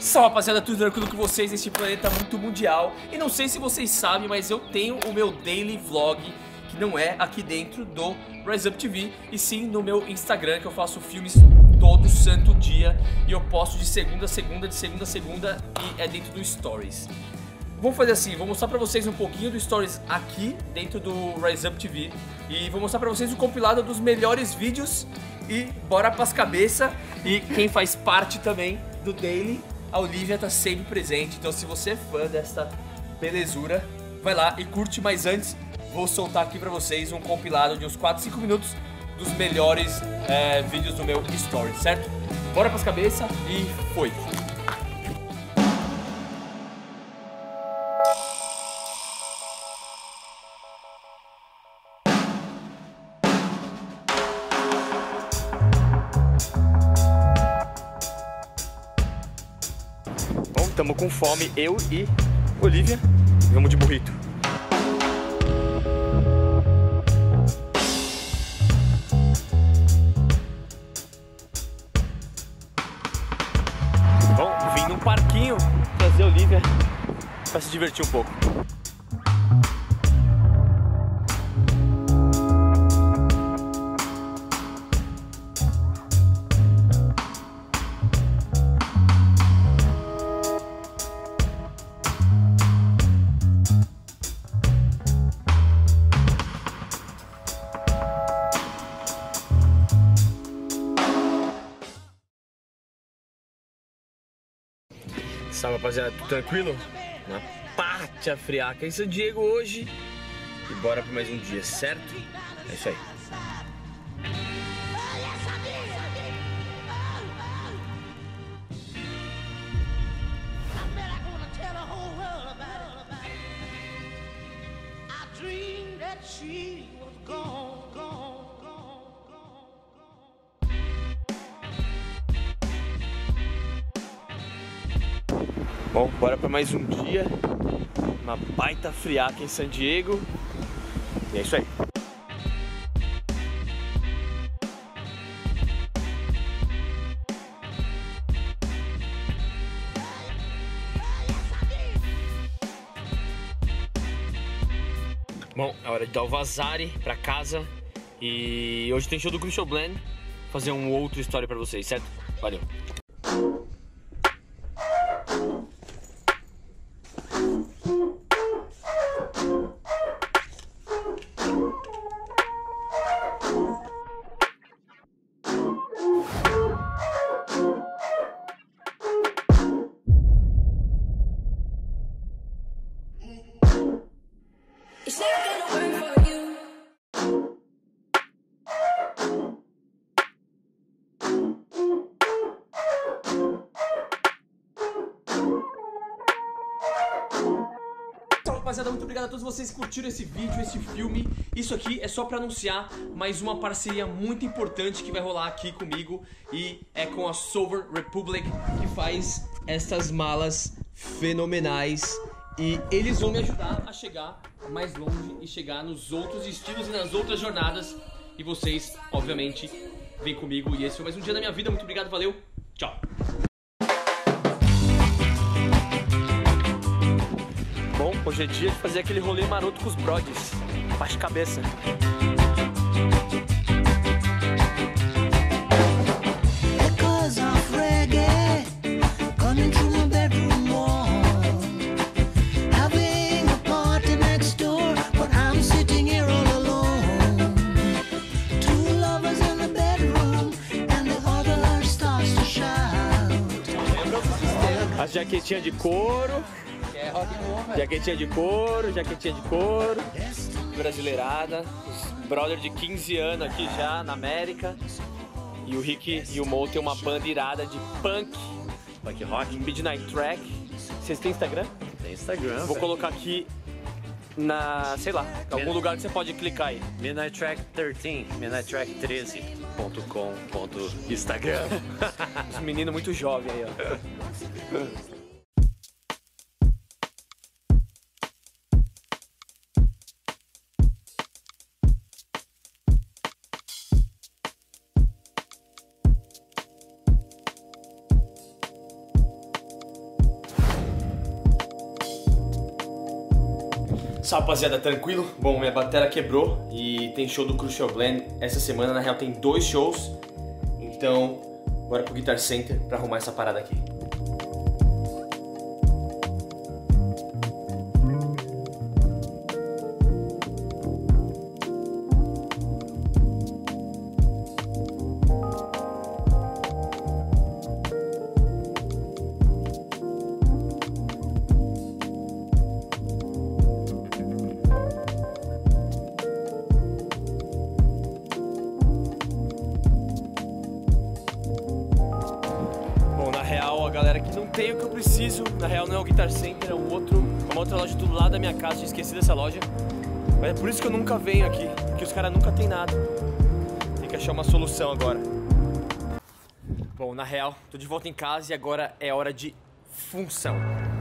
Salve rapaziada, tudo tranquilo com vocês neste planeta muito mundial. E não sei se vocês sabem, mas eu tenho o meu daily vlog, que não é aqui dentro do Rise Up TV, e sim no meu Instagram, que eu faço filmes todo santo dia. E eu posto de segunda a segunda, de segunda a segunda, e é dentro do Stories. Vamos fazer assim, vou mostrar pra vocês um pouquinho do Stories aqui dentro do Rise Up TV. E vou mostrar pra vocês o compilado dos melhores vídeos. E bora pras cabeças. E quem faz parte também do daily, a Olivia tá sempre presente. Então se você é fã desta belezura, vai lá e curte. Mas antes, vou soltar aqui pra vocês um compilado de uns 4, 5 minutos dos melhores vídeos do meu Story, certo? Bora pras cabeças e foi! Bom, tamo com fome, eu e Olivia. Vamos de burrito. Bom, vim num parquinho trazer a Olivia pra se divertir um pouco. Salve rapaziada, tudo tranquilo? Na pátria friaca em San Diego hoje. E bora pra mais um dia, certo? É isso aí. Bom, bora pra mais um dia. Uma baita friaca em San Diego. E é isso aí. Bom, é hora de dar o vazare pra casa. E hoje tem show do Crucial Blend. Vou fazer um outro story pra vocês, certo? Valeu! Rapaziada, muito obrigado a todos vocês que curtiram esse vídeo, esse filme. Isso aqui é só pra anunciar mais uma parceria muito importante que vai rolar aqui comigo. E é com a Sover Republic, que faz essas malas fenomenais. E eles vão me ajudar a chegar mais longe e chegar nos outros estilos e nas outras jornadas. E vocês, obviamente, vêm comigo. E esse foi mais um dia da minha vida. Muito obrigado, valeu, tchau! Bom, hoje é dia de fazer aquele rolê maroto com os brothers. Baixa a cabeça. As jaquetinhas de couro. Jaquetinha de couro, brasileirada, os brothers de 15 anos aqui já na América. E o Rick e o Mo tem uma banda irada de punk rock, Midnight Track. Vocês têm Instagram? Tem Instagram. Vou colocar aqui na, sei lá, algum lugar que você pode clicar aí. Midnight Track 13, Midnight Track 13.com.instagram. Os meninos muito jovens aí, ó. Salve, rapaziada, tranquilo? Bom, minha bateria quebrou e tem show do Crucial Blend essa semana. Na real tem 2 shows, então bora pro Guitar Center pra arrumar essa parada aqui. A galera que não tem o que eu preciso, na real não é o Guitar Center, é uma outra loja do lado da minha casa, tinha esquecido dessa loja. Mas é por isso que eu nunca venho aqui, porque os caras nunca tem nada. Tem que achar uma solução agora. Bom, na real, tô de volta em casa e agora é hora de função.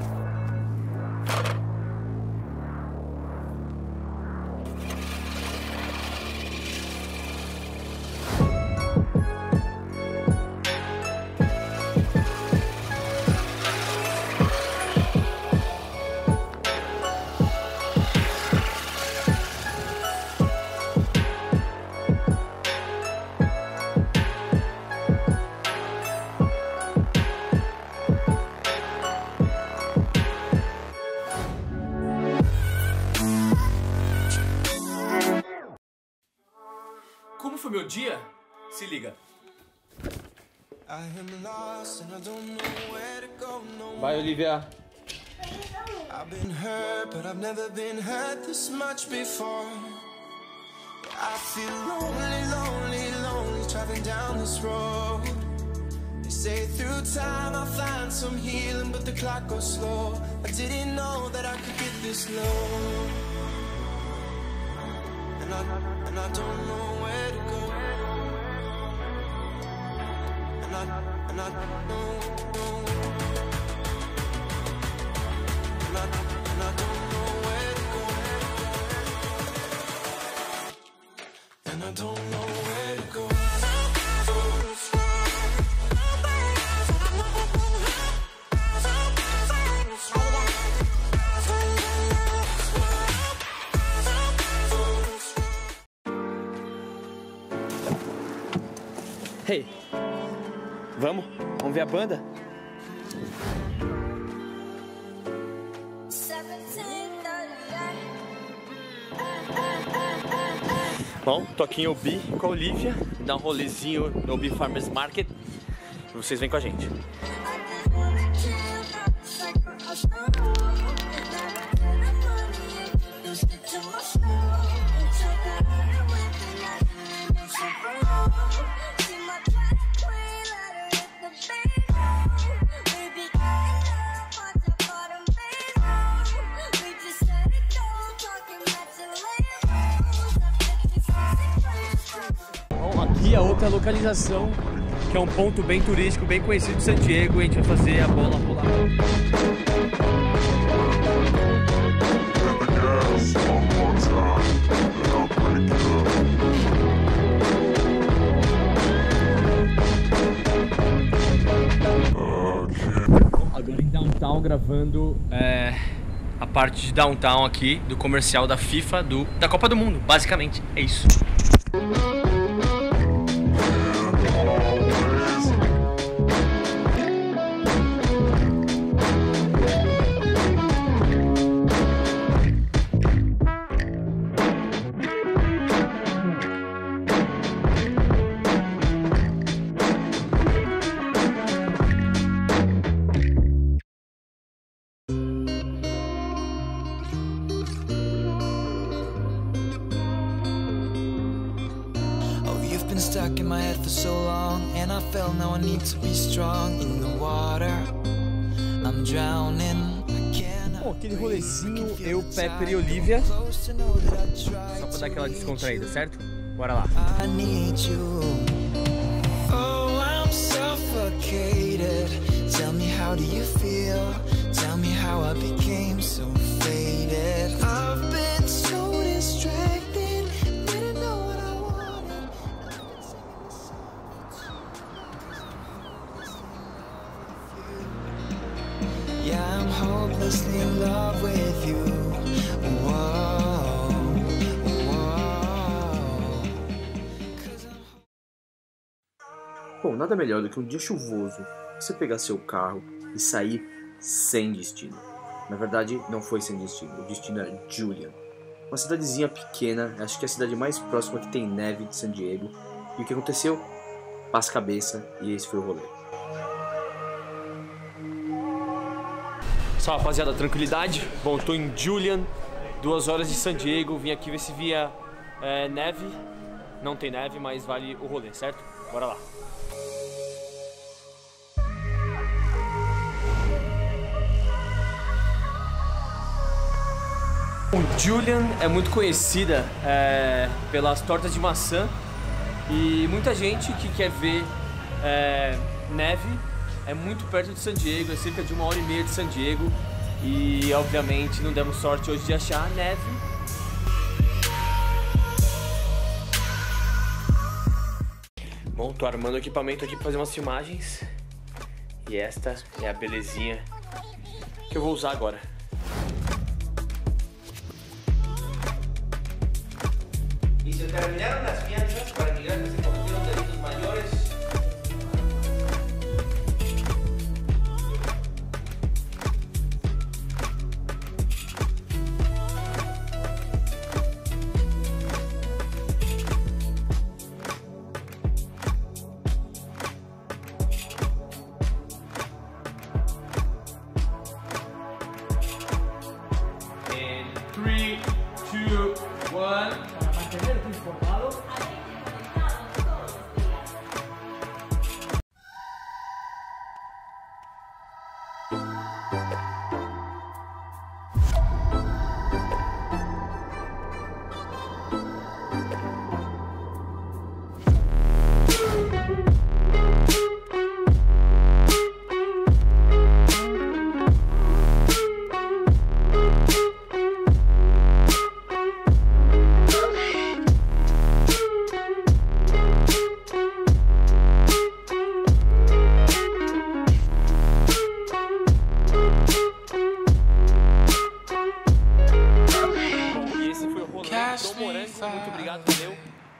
Como foi meu dia? Se liga. Vai, Olivia. I've been hurt, but I've never been hurt this much before. I feel lonely, lonely, lonely traveling down this road. They say through time I'll find some healing, but the clock goes slow. I didn't know that I could get this low. And I don't know where to go. And I don't know. And I don't know where to go. And I don't know where to go. Hey, vamos ver a banda? Bom, tô aqui em Obi com a Olivia, dar um rolezinho no Obi Farmers Market e vocês vêm com a gente. Aqui é outra localização, que é um ponto bem turístico, bem conhecido de San Diego, e a gente vai fazer a bola rolar. Agora em Downtown, gravando a parte de Downtown aqui, do comercial da FIFA, da Copa do Mundo, basicamente, é isso. Stuck in my head for so long, and I felt now I need to be strong in the water. I'm drowning. Bom, aquele rolezinho, eu, Pepper e Olivia, só pra dar aquela descontraída, certo? Bora lá. I need you. Oh, I'm suffocated. Tell me, how do you feel? Tell me how I became so faded. I've been so distracted. Yeah, I'm hopelessly in love with you. Bom, nada melhor do que um dia chuvoso, você pegar seu carro e sair sem destino. Na verdade, não foi sem destino, o destino é Julian. Uma cidadezinha pequena, acho que é a cidade mais próxima que tem neve de San Diego. E o que aconteceu? Passa a cabeça, e esse foi o rolê. Salve, rapaziada, tranquilidade? Bom, eu tô em Julian, 2 horas de San Diego, vim aqui ver se via neve. Não tem neve, mas vale o rolê, certo? Bora lá. Julian é muito conhecida pelas tortas de maçã e muita gente que quer ver neve é muito perto de San Diego, é cerca de 1h30 de San Diego e obviamente não demos sorte hoje de achar neve. Bom, tô armando o equipamento aqui pra fazer umas filmagens e esta é a belezinha que eu vou usar agora. Y se terminaron las fianzas para migrantes que cometieron delitos mayores. En 3, 2, 1. Mantenerte informado. Muito obrigado, valeu.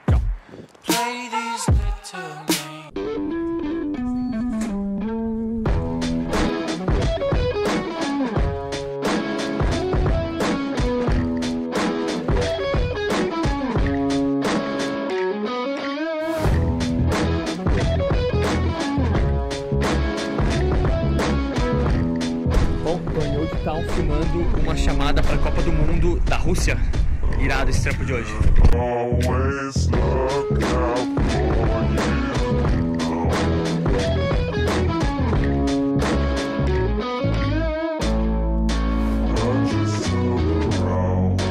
Bom, ganhou de estar filmando uma chamada para a Copa do Mundo da Rússia. Irado esse trampo de hoje. Always look out for you. I'm just so around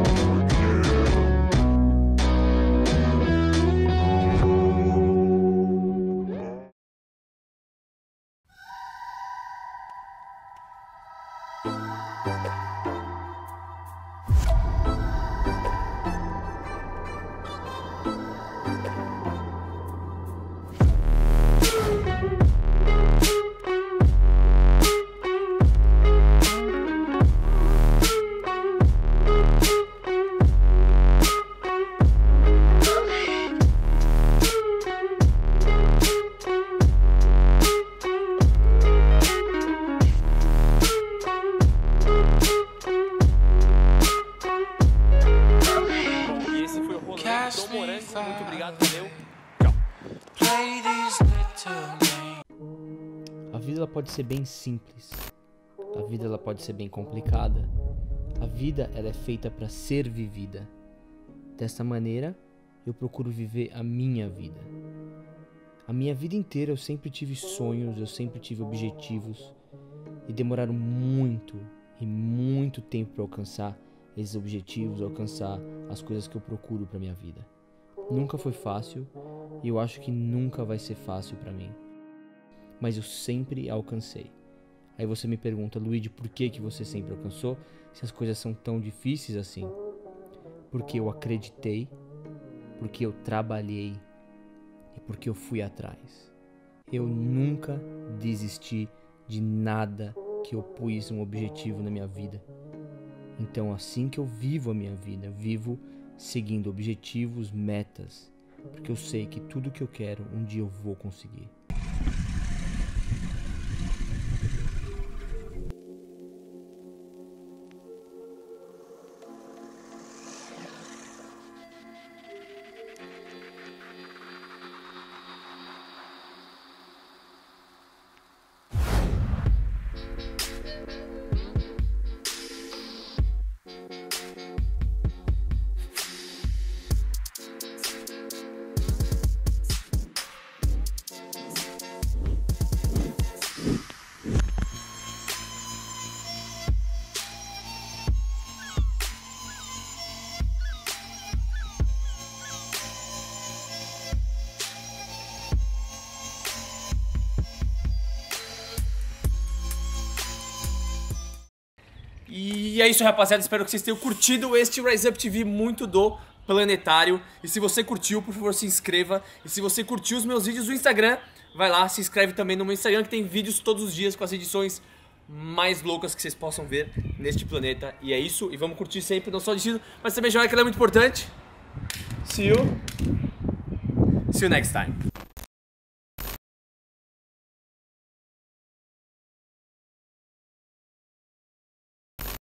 Muito obrigado, valeu. A vida ela pode ser bem simples. A vida ela pode ser bem complicada. A vida ela é feita para ser vivida. Dessa maneira, eu procuro viver a minha vida. A minha vida inteira eu sempre tive sonhos, eu sempre tive objetivos e demoraram muito e muito tempo para alcançar esses objetivos, alcançar as coisas que eu procuro para minha vida. Nunca foi fácil e eu acho que nunca vai ser fácil para mim. Mas eu sempre alcancei. Aí você me pergunta, Luigi, por que você sempre alcançou se as coisas são tão difíceis assim? Porque eu acreditei, porque eu trabalhei e porque eu fui atrás. Eu nunca desisti de nada que eu pus um objetivo na minha vida. Então, assim que eu vivo a minha vida, eu vivo seguindo objetivos, metas, porque eu sei que tudo que eu quero, um dia eu vou conseguir. E é isso, rapaziada, espero que vocês tenham curtido este Rise Up TV muito do planetário. E se você curtiu, por favor, se inscreva. E se você curtiu os meus vídeos do Instagram, vai lá, se inscreve também no meu Instagram, que tem vídeos todos os dias com as edições mais loucas que vocês possam ver neste planeta. E é isso, e vamos curtir sempre, não só o destino, mas também jogar, que é muito importante. See you next time.